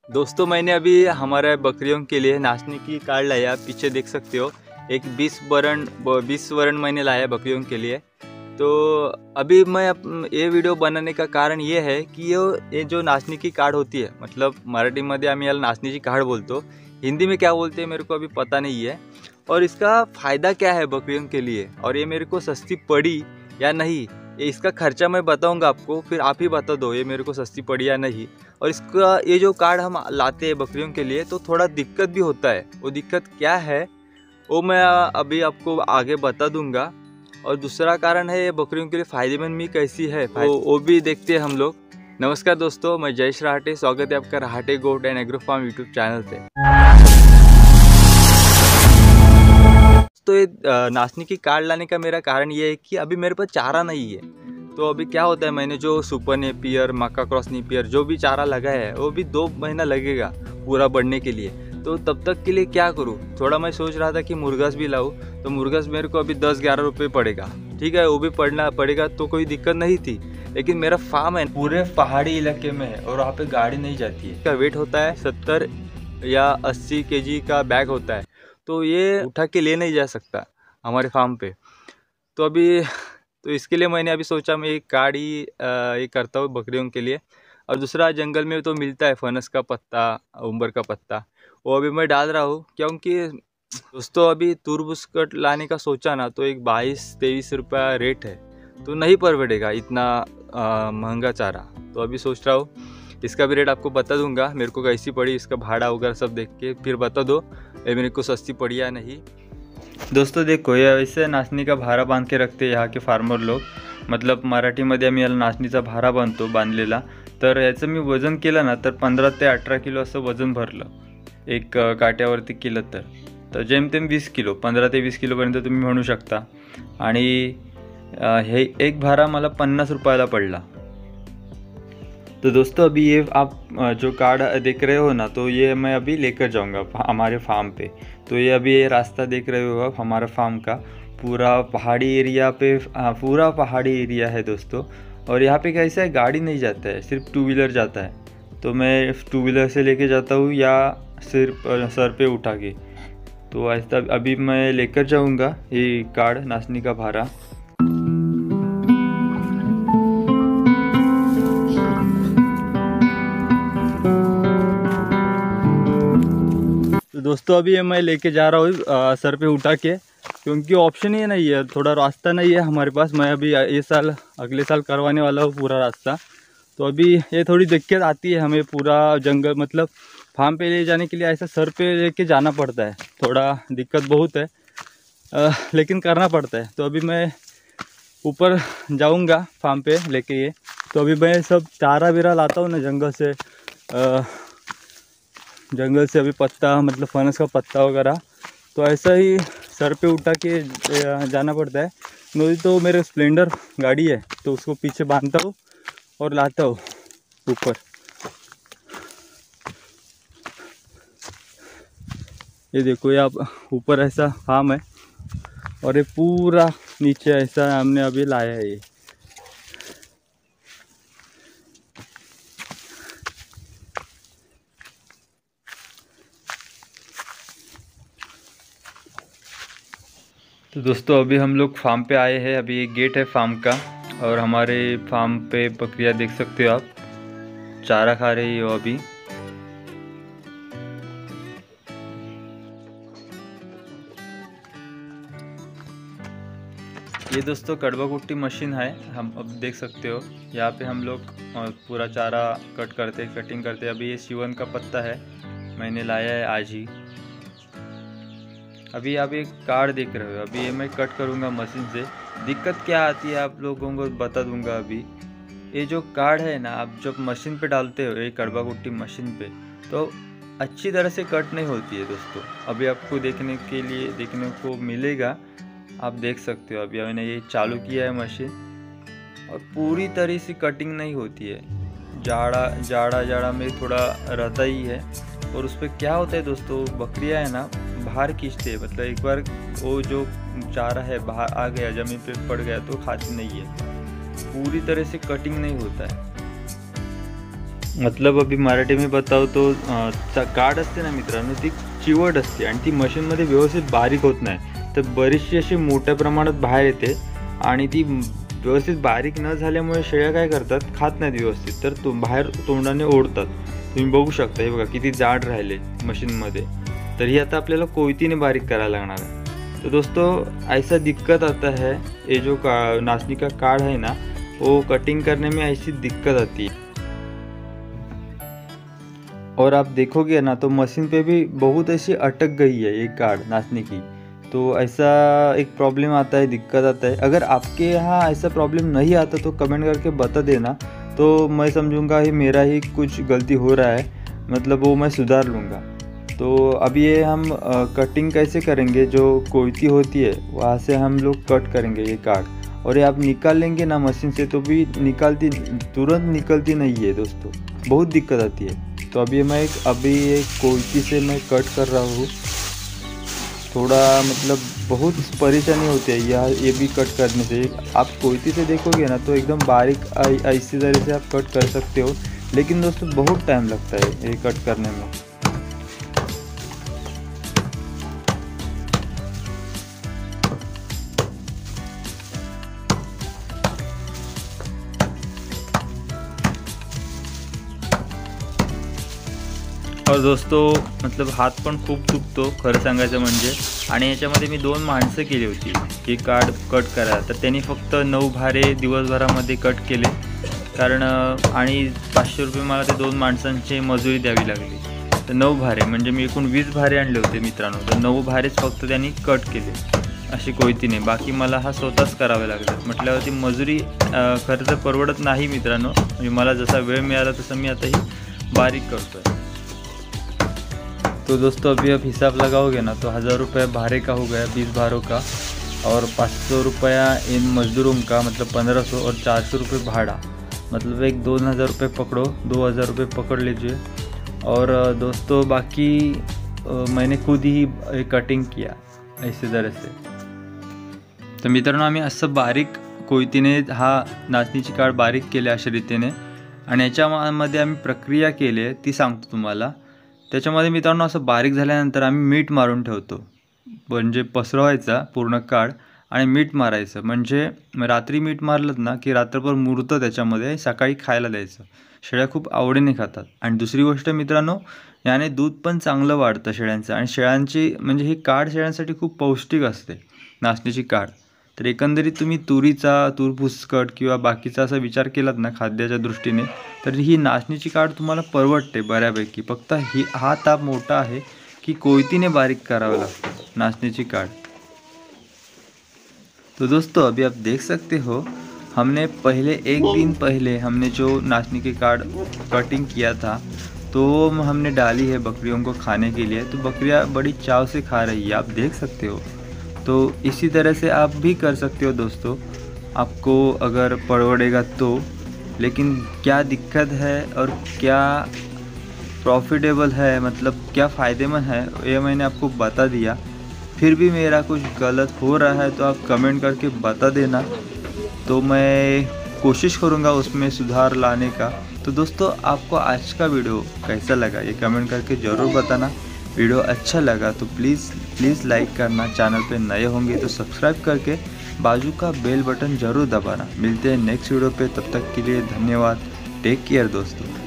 दोस्तों मैंने अभी हमारे बकरियों के लिए नाचने की कार्ड लाया, पीछे देख सकते हो। एक 20 वरण मैंने लाया बकरियों के लिए। तो अभी मैं ये वीडियो बनाने का कारण ये है कि ये जो नाचने की कार्ड होती है, मतलब मराठीमध्ये आम्ही याला नाचण्याची कार्ड बोलतो, हिंदी में क्या बोलते हैं मेरे को अभी पता नहीं है। और इसका फ़ायदा क्या है बकरियों के लिए, और ये मेरे को सस्ती पड़ी या नहीं, इसका खर्चा मैं बताऊंगा आपको, फिर आप ही बता दो ये मेरे को सस्ती पड़ी या नहीं। और इसका ये जो कार्ड हम लाते हैं बकरियों के लिए तो थोड़ा दिक्कत भी होता है, वो दिक्कत क्या है वो मैं अभी आपको आगे बता दूंगा। और दूसरा कारण है ये बकरियों के लिए फ़ायदेमंद भी कैसी है वो भी देखते हैं हम लोग। नमस्कार दोस्तों, मैं जयेश रहाटे, स्वागत है आपका Rahate goat and agro farm YouTube channel पे। तो ये नाचने की कार्ड लाने का मेरा कारण ये है कि अभी मेरे पास चारा नहीं है। तो अभी क्या होता है, मैंने जो सुपर नेपियर, मक्का क्रॉस नेपियर जो भी चारा लगाया है वो भी 2 महीना लगेगा पूरा बढ़ने के लिए। तो तब तक के लिए क्या करूँ, थोड़ा मैं सोच रहा था कि मुर्गास भी लाऊँ। तो मुर्गास मेरे को अभी 10-11 रुपये पड़ेगा, ठीक है, वो भी पड़ना पड़ेगा तो कोई दिक्कत नहीं थी। लेकिन मेरा फार्म है पूरे पहाड़ी इलाके में है और वहाँ पे गाड़ी नहीं जाती है। इसका वेट होता है 70 या 80 kg का बैग होता है, तो ये उठा के ले नहीं जा सकता हमारे फार्म पे। तो इसके लिए मैंने अभी सोचा मैं एक गाड़ी ये करता हूँ बकरियों के लिए। और दूसरा, जंगल में तो मिलता है फनस का पत्ता, उम्बर का पत्ता, वो अभी मैं डाल रहा हूँ। क्योंकि दोस्तों अभी तुरबूज कट लाने का सोचा ना तो एक 22-23 रुपया रेट है, तो नहीं पड़ेगा इतना महंगा चारा। तो अभी सोच रहा हूँ इसका भी रेट आपको बता दूंगा, मेरे को कैसी पड़ी, इसका भाड़ा वगैरह सब देख के फिर बता दो ये मेरे को सस्ती पड़ी या नहीं। दोस्तों देखो, ये ऐसे नाचणी का भारा बांध के रखते यहाँ के फार्मर लोग, मतलब मराठीमध्ये आम्ही याला नाचणीचा भारा बांधतो बांधलेला। तर याचं मी वजन केलं ना तर 15 ते 18 किलो असं वजन भरलं एक काट्यावरती केलं तर जेमतेम 20 किलो, 15 ते 20 किलोपर्यंत तुम्ही म्हणू शकता। आणि हे एक भारा मला 50 रुपयाला पडला। तो दोस्तों अभी ये आप जो कार्ड देख रहे हो ना, तो ये मैं अभी लेकर जाऊंगा हमारे फार्म पे। तो ये अभी ये रास्ता देख रहे हो आप हमारा फार्म का, पूरा पहाड़ी एरिया पे, पूरा पहाड़ी एरिया है दोस्तों। और यहाँ पे कैसा है, गाड़ी नहीं जाता है, सिर्फ 2 व्हीलर जाता है। तो मैं 2 व्हीलर से लेके जाता हूँ या सिर्फ सर पे उठा के। तो ऐसा अभी मैं लेकर जाऊँगा ये कार्ड नाचनी का भारा। तो दोस्तों अभी ये मैं लेके जा रहा हूँ सर पे उठा के, क्योंकि ऑप्शन ही नहीं है, थोड़ा रास्ता नहीं है हमारे पास। मैं अभी ये साल अगले साल करवाने वाला हूँ पूरा रास्ता। तो अभी ये थोड़ी दिक्कत आती है हमें, पूरा जंगल मतलब फार्म पे ले जाने के लिए ऐसा सर पे लेके जाना पड़ता है, थोड़ा दिक्कत बहुत है, लेकिन करना पड़ता है। तो अभी मैं ऊपर जाऊँगा फार्म पे लेके ये। तो अभी मैं सब चारा बिरा लाता हूँ ना जंगल से अभी पत्ता, मतलब फनस का पत्ता वगैरह, तो ऐसा ही सर पे उठा के जाना पड़ता है। नहीं तो मेरे स्प्लेंडर गाड़ी है तो उसको पीछे बांधता हूँ और लाता हूँ ऊपर। ये देखो, ये आप ऊपर ऐसा फार्म है और ये पूरा नीचे ऐसा हमने अभी लाया है ये। तो दोस्तों अभी हम लोग फार्म पे आए हैं। अभी एक गेट है फार्म का, और हमारे फार्म पे बकरियां देख सकते हो आप, चारा खा रही हो अभी। ये दोस्तों कड़वा कुट्टी मशीन है, हम अब देख सकते हो यहाँ पे हम लोग पूरा चारा कटिंग करते। अभी ये शिवन का पत्ता है, मैंने लाया है आज ही। अभी आप एक कार्ड देख रहे हो, अभी ये मैं कट करूँगा मशीन से। दिक्कत क्या आती है आप लोगों को बता दूंगा। अभी ये जो कार्ड है ना, आप जब मशीन पे डालते हो ये कड़वा कुट्टी मशीन पे, तो अच्छी तरह से कट नहीं होती है दोस्तों। अभी आपको देखने को मिलेगा, आप देख सकते हो। अभी मैंने ये चालू किया है मशीन, और पूरी तरह से कटिंग नहीं होती है, जाड़ा में थोड़ा रहता ही है। और उस पर क्या होता है दोस्तों, बकरियां है ना बाहर खींचते हैं, मतलब एक बार वो जो चारा है बाहर आ गया, ज़मीन पे पड़ गया तो खाती नहीं है, पूरी तरह से कटिंग नहीं होता है। मतलब अभी मराठी में बताऊ तो कार्ड असते ना मित्रांनो, ती चिवट असते आणि ती मशीनमध्ये व्यवस्थित बारीक होत नाही, तर बरीचशी अशी मोठ्या प्रमाणात बाहेर येते आणि ती व्यवस्थित बारीक न झाल्यामुळे शेळ्या काय करतात, खात नाहीत व्यवस्थित, तर बाहेर तोंडाने ओढतात. तुम्ही बघू शकता, हे बघा किती जाड राहिले मशीनमध्ये. तर ही आता आपल्याला कोयतीने बारीक करायला लागणार है. तो दोस्तों ऐसा दिक्कत आता है, ये जो नाचनी का कार्ड है ना, वो कटिंग करने में ऐसी दिक्कत आती है. और आप देखोगे ना तो मशीन पे भी बहुत ऐसी अटक गई है ये कार्ड नाचने की. तो ऐसा एक प्रॉब्लम आता है, दिक्कत आता है. अगर आपके यहाँ ऐसा प्रॉब्लम नहीं आता तो कमेंट करके बता देना, तो मैं समझूंगा ही मेरा ही कुछ गलती हो रहा है, मतलब वो मैं सुधार लूँगा. तो अभी ये हम कटिंग कैसे करेंगे, जो कोयती होती है वहाँ से हम लोग कट करेंगे ये कार्ड. और ये आप निकाल लेंगे ना मशीन से तो भी तुरंत निकलती नहीं है दोस्तों, बहुत दिक्कत आती है. तो अभी एक कोयती से मैं कट कर रहा हूँ. थोड़ा मतलब बहुत परेशानी होती है ये भी कट करने से. आप कोयती से देखोगे ना तो एकदम बारीक ऐसी तरह से आप कट कर सकते हो, लेकिन दोस्तों बहुत टाइम लगता है ये कट करने में. और दोस्तों मतलब हात पण खूप दुखतो खरं सांगायचं म्हणजे. आणि याच्यामध्ये मी 2 माणसं केली होती ही कार्ड कट करायला, तर त्यांनी फक्त 9 भारे दिवसभरामध्ये कट केले. कारण आणि 500 रुपये मला ते 2 माणसांची मजुरी द्यावी लागली. तर 9 भारे म्हणजे मी एकूण 20 भारे आणले होते मित्रांनो, तर 9 भारेच फक्त त्यांनी कट केले अशी कोयतीने. बाकी मला हा स्वतःच करावे लागलं. म्हटल्यावरती मजुरी खर्च परवडत नाही मित्रांनो. म्हणजे मला जसा वेळ मिळाला तसं मी आता ही बारीक करतोय. तो दोस्तों अभी आप हिसाब लगाओगे ना तो 1000 रुपये भारे का हो गया 20 भारों का, और 500 रुपया इन मजदूरों का मतलब 1500, और 400 रुपये भाड़ा, मतलब एक 2000 रुपये पकड़ो, 2000 रुपये पकड़ लीजिए. और दोस्तों बाकी मैंने खुद ही कटिंग किया ऐसे तरह से. तर मित्रांनो आम्ही असं बारीक कोयतीने हा नाचणीची काड बारीक केले अशा रीतीने. आणि याच्यामध्ये आम्ही प्रक्रिया केली आहे ती सांगतो तुम्हाला. त्याच्यामध्ये मित्रांनो असं बारीक झाल्यानंतर आम्ही मीठ मारून ठेवतो, म्हणजे पसरवायचा पूर्ण काड आणि मीठ मारायचं. म्हणजे रात्री मीठ मारलं ना की रात्रभर मुरतं त्याच्यामध्ये, सकाळी खायला द्यायचं. शेळ्या खूप आवडीने खातात. आणि दुसरी गोष्ट मित्रांनो, याने दूध पण चांगलं वाढतं शेळ्यांचं. आणि शेळ्यांची म्हणजे ही काड शेळ्यांसाठी खूप पौष्टिक असते नाचणीची काड. तर एकंदरीत तुम्ही तूर भुसकट किंवा बाकीचा असा विचार केलात ना खाद्याच्या दृष्टीने, तर ही नाचणीची काड तुम्हाला परवडते बऱ्यापैकी. फक्त हा ताप मोठा आहे की कोयतीने बारीक करावं लागतं नाचणीची काड. तो दोस्तों अभी आप देख सकते हो, हमने एक दिन पहले हमने जो नाचनी की काड कटिंग किया था तो हमने डाली है बकरियों को खाने के लिए. तो बकरियां बड़ी चाव से खा रही है, आप देख सकते हो. तो इसी तरह से आप भी कर सकते हो दोस्तों, आपको अगर परवड़ेगा तो. लेकिन क्या दिक्कत है और क्या प्रॉफिटेबल है, मतलब क्या फ़ायदेमंद है, ये मैंने आपको बता दिया. फिर भी मेरा कुछ गलत हो रहा है तो आप कमेंट करके बता देना, तो मैं कोशिश करूँगा उसमें सुधार लाने का. तो दोस्तों आपको आज का वीडियो कैसा लगा ये कमेंट करके ज़रूर बताना. वीडियो अच्छा लगा तो प्लीज़ लाइक करना. चैनल पे नए होंगे तो सब्सक्राइब करके बाजू का बेल बटन ज़रूर दबाना. मिलते हैं नेक्स्ट वीडियो पे, तब तक के लिए धन्यवाद. टेक केयर दोस्तों.